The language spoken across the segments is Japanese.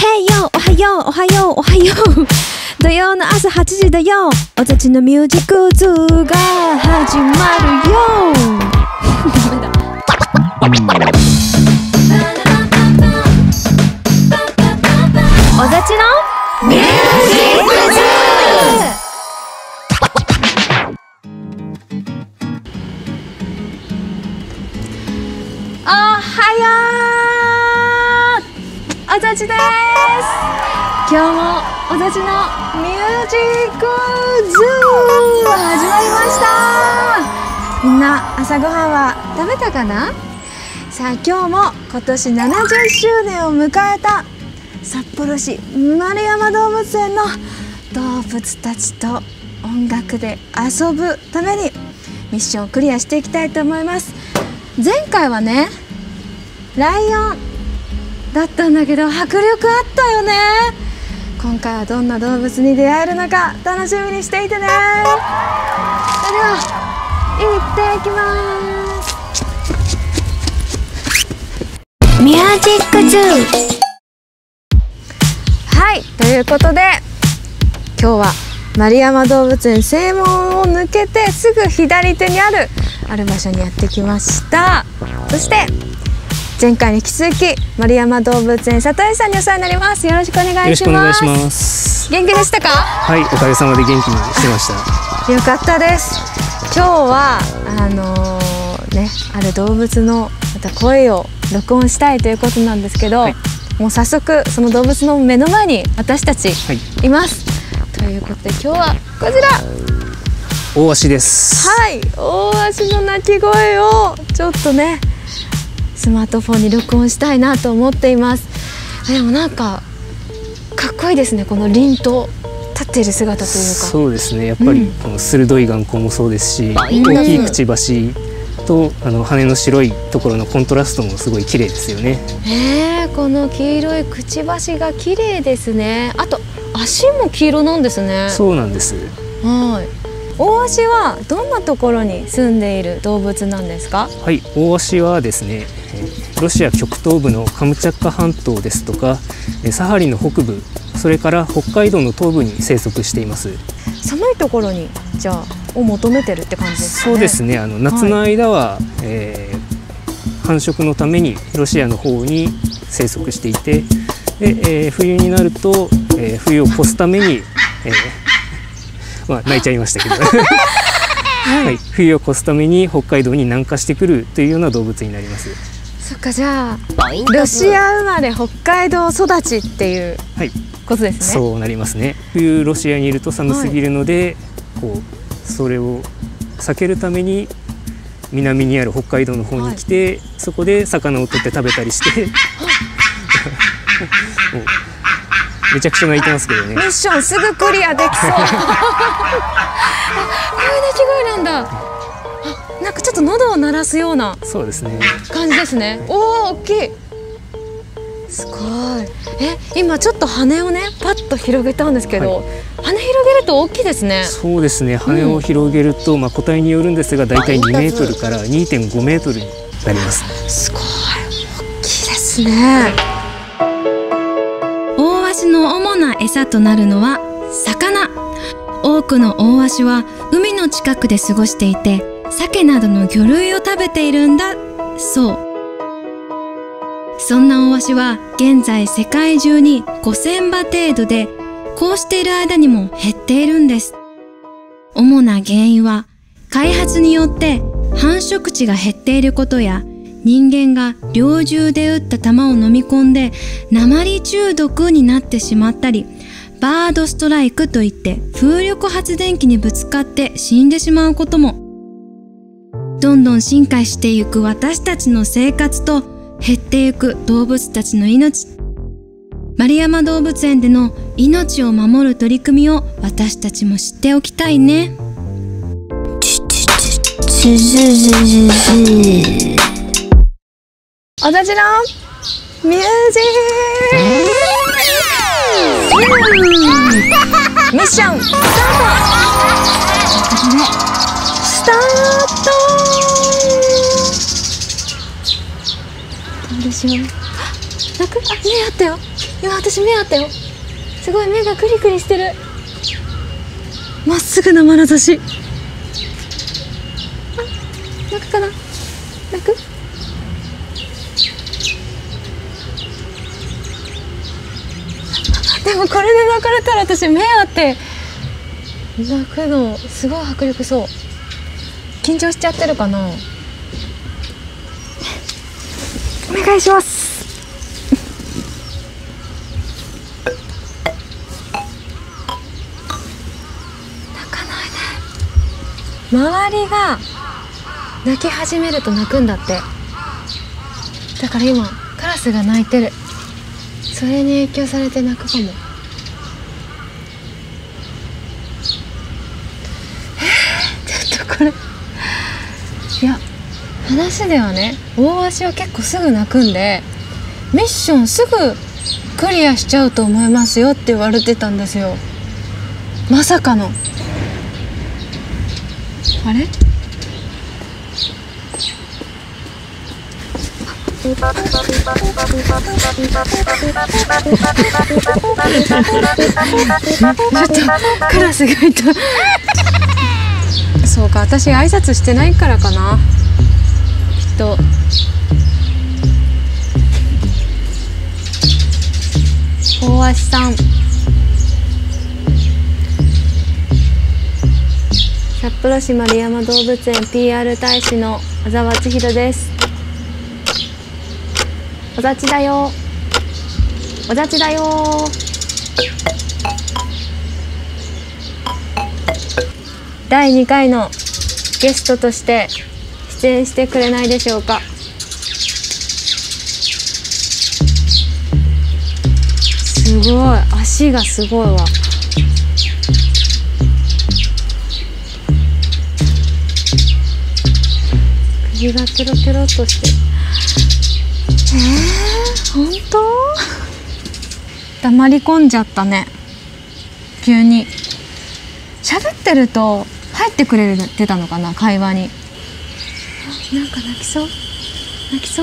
へいよ、おはよう、おはよう、おはよう。土曜の朝8時だよ。おたちのミュージックズが始まるよ。ダメだ。おたちのミュージックズ。おはよう。おたちです。今日もおたちのミュージックズ始まりました。みんな朝ごはんは食べたかな。さあ今日も今年70周年を迎えた札幌市円山動物園の動物たちと音楽で遊ぶためにミッションをクリアしていきたいと思います。前回はねライオンだったんだけど迫力あったよね。今回はどんな動物に出会えるのか楽しみにしていてね。それでは行ってきます。ミュージックズー。はい、ということで今日は円山動物園正門を抜けてすぐ左手にある場所にやってきました。そして前回に引き続き円山動物園里井さんにお世話になります。よろしくお願いします。 よろしくお願いします。 元気でしたか？ はい、おかげさまで元気にしてました。 よかったです。今日はある動物のまた声を録音したいということなんですけど、はい、もう早速その動物の目の前に私たちいます、ということで今日はこちら大足です。 はい、大足の鳴き声をちょっとねスマートフォンに録音したいなと思っています。でもなんかかっこいいですね、この凛と立っている姿というか。 そうですね、やっぱりこの鋭い眼光もそうですし、大きいくちばしと羽の白いところのコントラストもすごい綺麗ですよね。 この黄色いくちばしが綺麗ですね。あと足も黄色なんですね。 そうなんです。 はい。大足はどんなところに住んでいる動物なんですか？ はい、大足はですね、ロシア極東部のカムチャッカ半島ですとかサハリンの北部、それから北海道の東部に生息しています。 寒いところにじゃあを求めてるって感じですかね？そうですね、 夏の間は、繁殖のためにロシアの方に生息していて、で、冬になると、冬を越すために、泣いちゃいましたけど、はい、冬を越すために北海道に南下してくるというような動物になります。 そっか、じゃあロシア生まれ北海道育ちっていうことですね。 そうなりますね。冬ロシアにいると寒すぎるので、それを避けるために南にある北海道の方に来て、そこで魚を取って食べたりしてめちゃくちゃ泣いてますけどね。 ミッションすぐクリアできそうこういう鳴き声なんだ。なんかちょっと喉を鳴らすようなそうですね感じですね。おお、大きい。すごい。今ちょっと羽をねパッと広げたんですけど、羽広げると大きいですね。そうですね、 羽を広げると、個体によるんですがだいたい2メートルから 2.5 メートルになります。 すごい大きいですね。 大足の主な餌となるのは魚。多くの大足は海の近くで過ごしていて、鮭などの魚類を食べているんだそう。そんな大足は現在世界中に5000羽程度で、こうしている間にも減っているんです。主な原因は開発によって繁殖地が減っていることや、人間が猟銃で撃った弾を飲み込んで鉛中毒になってしまったり、バードストライクといって風力発電機にぶつかって死んでしまうことも。どんどん進化していく私たちの生活と減っていく動物たちの命。円山動物園での命を守る取り組みを私たちも知っておきたいね。 おたちのミュージックミッションスタート。どうでしょう。 泣く？あ、目あったよ。今私目あったよ。すごい目がクリクリしてる。まっすぐな眼差し。あ、泣くかな？泣く？でもこれで泣かれたら私目あって泣くのすごい迫力そう。緊張しちゃってるかな。お願いします。泣かないで。周りが泣き始めると泣くんだって。だから今カラスが鳴いてる。それに影響されて泣くかも。ちょっとこれ、いや話ではね、大足は結構すぐ泣くんでミッションすぐクリアしちゃうと思いますよって言われてたんですよ。まさかのあれ？ちょっとカラスがいた。そうか、私挨拶してないからかな、きっと。大足さん、札幌市円山動物園 PR 大使の小沢千尋です。おざちだよ、おざちだよ。第2回のゲストとして出演してくれないでしょうか。すごい、足がすごいわ。首がケロケロっとしてる。本当？黙り込んじゃったね、急に。喋ってると入ってくれてたのかな、会話に。なんか泣きそう、泣きそう。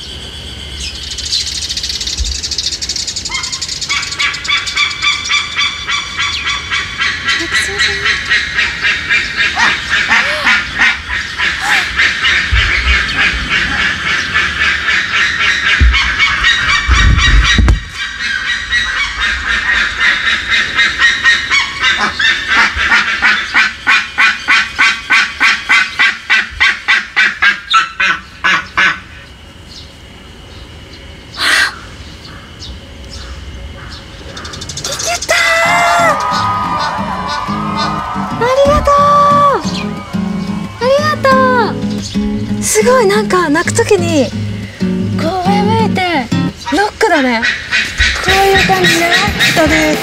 泣きそうじゃない？すごい、なんか泣くときにこう上向いてロックだね。こういう感じね、人で言うと。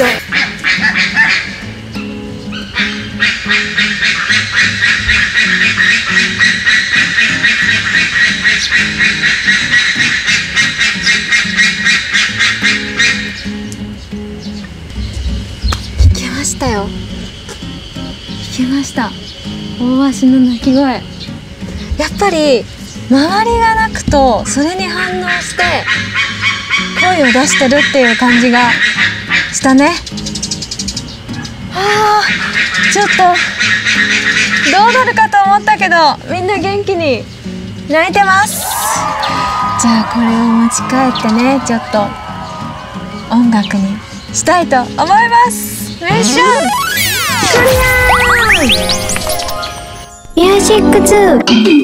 聞けましたよ、聞けました。大足の鳴き声。やっぱり周りが泣くとそれに反応して声を出してるっていう感じがしたね。ちょっとどうなるかと思ったけど、みんな元気に泣いてます。じゃあこれを持ち帰ってね、ちょっと音楽にしたいと思います。ミッションクリア。ミュージック2。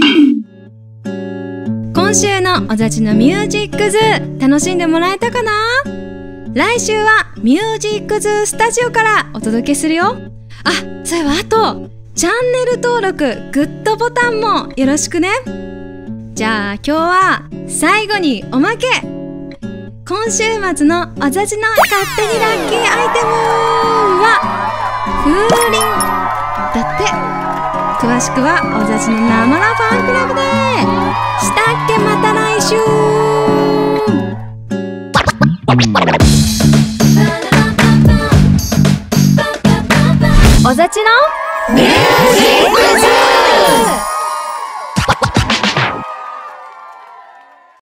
今週のおざちのミュージックズ楽しんでもらえたかな？来週はミュージックズスタジオからお届けするよ。あ、そういえばあとチャンネル登録、グッドボタンもよろしくね。じゃあ今日は最後におまけ。今週末のおざちの勝手にラッキーアイテムは風鈴だって。詳しくはおざちの生ラファンクラブでしたっけ。また来週。